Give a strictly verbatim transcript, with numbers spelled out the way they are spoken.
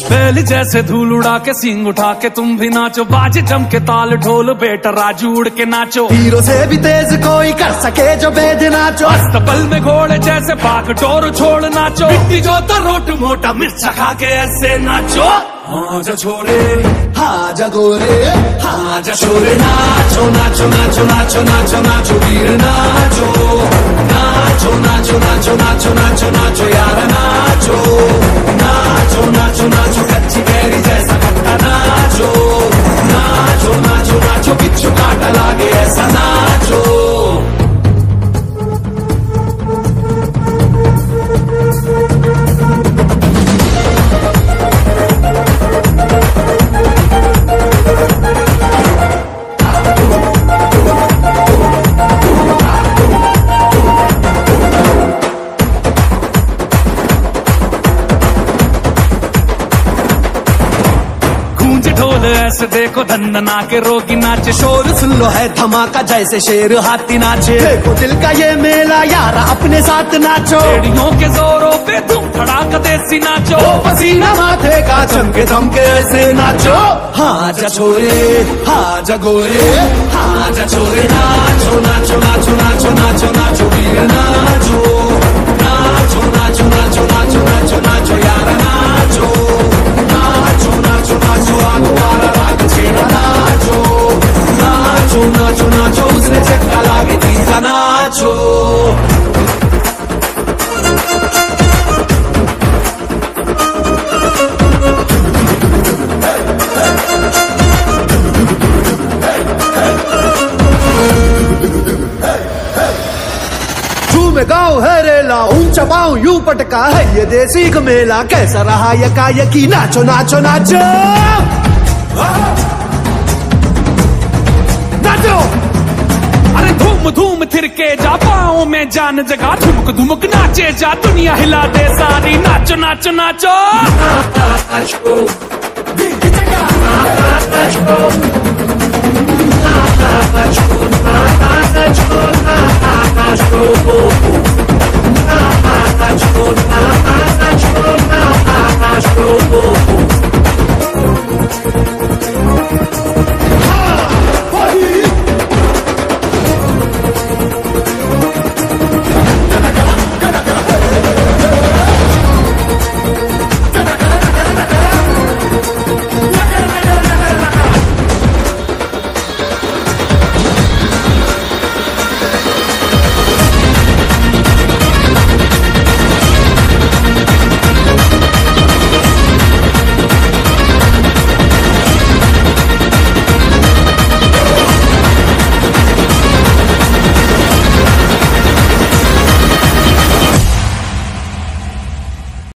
बैल जैसे धूल उड़ा के सींग उठा के तुम भी नाचो, बाजे जम के ताल ढोल बेटा राजू उड़ के नाचो। हीरो से भी तेज कोई कर सके जो बेद नाचो, अस्तबल में घोड़े जैसे पाक टोर छोड़ नाचो। मिट्टी जो तो रोट मोटा मिर्च खा के ऐसे नाचो। हाँ जा छोरे हाँ जा गोरे, हाँ जा छोरे नाचो नाचो नाचो नाचो नाचो नाचो वीर नाचो नाचो नाचो नाचो नाचो नाचो नाचो यार नाचो नाचो नाचो नाचो कच्ची कैरी जैसा खट्टा नाचो नाचो नाचो नाचो बिच्छू काटा लागे ऐसा नाचो। ढोल ऐसे देखो धंधना के रोगी नाचे, शोर सुन लो है धमाका जैसे शेर हाथी नाचे। देखो दिल का ये मेला यार अपने साथ नाचो, एड़ियों के जोरों पे तुम धड़ाका देसी नाचो। ओ पसीना माथे का चमके चमके ऐसे नाचो। हाँ जा छोरे हाँ जा गोरे, हाँ जा छोरे नाचो नाचो नाचो नाचो नाचो नाचो वीर नाचो नाचो नाचो नाचो नाचो नाचो नाचो यार नाचो नाचो नाचो नाचो आगवारा राग छेड़ा नाचो नाचो नाचो नाचो उसने चक्का लागे तीसा नाचो। में गाँव है रेला ऊंचा पाँव यूं पटका है ये देसी मेला। कैसा रहा यकायकी नाचो नाचो नाचो नाचो। अरे धूम धूम थिरके जा पाँव में जान जगा, धुमक धुमक नाचे जा दुनिया हिला दे सारी। नाचो नाचो नाचो, नाचो।